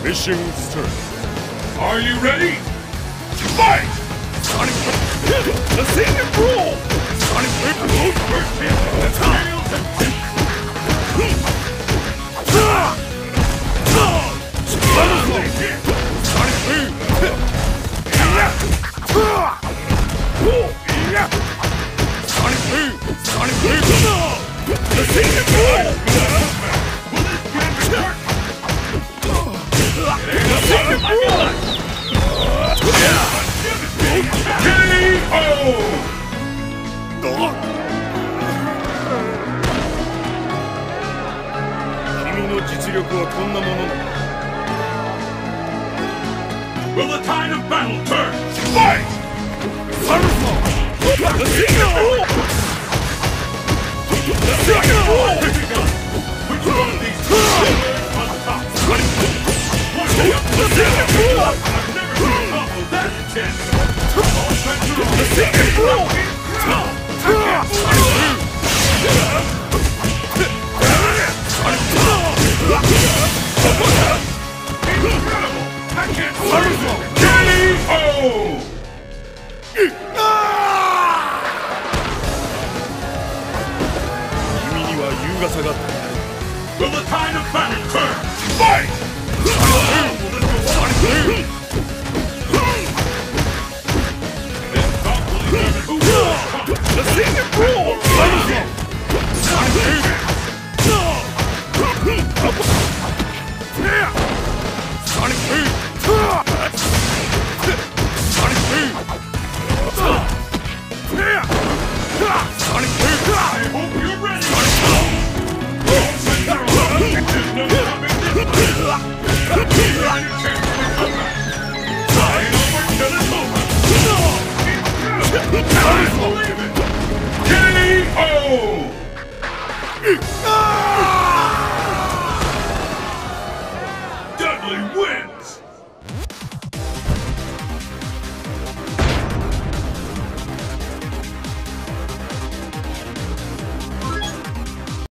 Mission start. Are you ready? Fight! Sonic the Sonic Roll! Sonic Boom! First hit, that's real to Sonic Boom! Sonic Boom! Sonic Boom! The Sonic Roll! Will the tide of battle turn? Fight! The Signal! The Signal! Which one of these two on the top? The Signal! I've never seen a combo that intense. All bets are on. The Signal! Incredible! I can't believe it! K.O. Will the tide of battle turn? Fight! Sonic Boom! The Sonic Roll! Sonic Boom! Sonic Boom! Sonic Boom! Sonic Boom! I hope you're ready! There's no stopping this fight! You're on your chance for a comeback! Flying over till it's over! Incredible! I believe it! K.O. Dudley wins!